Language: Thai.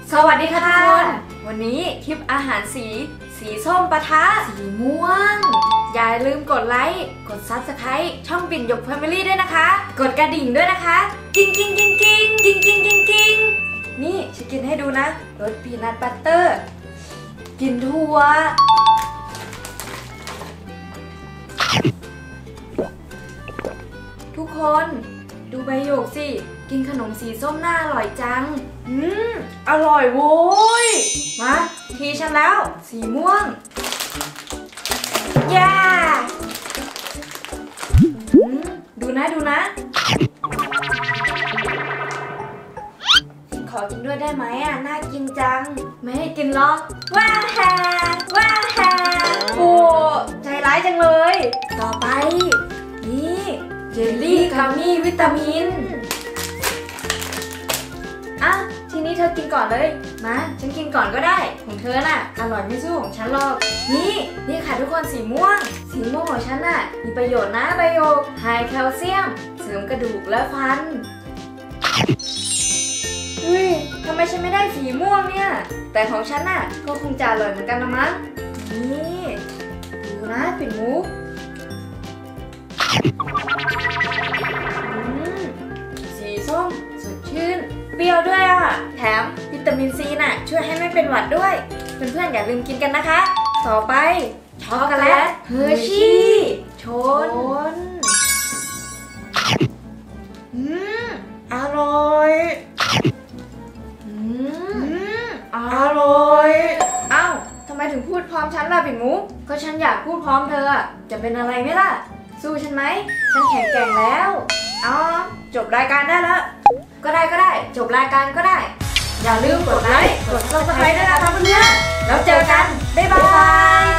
สวัสดีค่ะทุกคนวันนี้คลิปอาหารสีส้มปะทะสีม่วงอย่าลืมกดไลค์กด Subscribe ช่องปิ่นหยก Family ด้วยนะคะกดกระดิ่งด้วยนะคะกิ้งกิ้งกิ้งกิ้งกิ้งกิ้งกิ้งกิ้งนี่ฉันกินให้ดูนะรสพีนัทบัตเตอร์กินทั่วทุกคนดูใบหยกสิกินขนมสีส้มน่าอร่อยจังอร่อยโว้ยมาทีฉันแล้วสีม่วงย่าดูนะขอกินด้วยได้ไหมอ่ะน่ากินจังไม่ให้กินหรอกว้าแฮโอ้ใจร้ายจังเลยต่อไปนี่เจลลี่กัมมี่วิตามินอ่ะทีนี้เธอกินก่อนเลยมาฉันกินก่อนก็ได้ของเธอน่ะอร่อยไม่สู้ของฉันหรอกนี่ค่ะทุกคนสีม่วงของฉันน่ะมีประโยชน์นะไบโอไฮแคลเซียมเสริมกระดูกและฟันทำไมฉันไม่ได้สีม่วงเนี่ยแต่ของฉันน่ะก็คงจะอร่อยเหมือนกันนะมั้งนี่ดูนะปิ่นมุกสีส้มสดชื่นเปรี้ยวด้วยอ่ะแถมวิตามินซีน่ะช่วยให้ไม่เป็นหวัดด้วยเพื่อนๆอย่าลืมกินกันนะคะต่อไปช็อกโกแลตเฮอร์ชี่ชนอร่อยอร่อยเอ้าทำไมถึงพูดพร้อมฉันล่ะปิ่นมุกก็ฉันอยากพูดพร้อมเธอจะเป็นอะไรไหมล่ะสู้ฉันไหมฉันแข็งแกร่งแล้วจบรายการได้แล้วก็ได้จบรายการก็ได้อย่าลืมกดไลค์กด Subscribe ด้วยนะคะเพื่อนๆแล้วเจอกันบ๊ายบาย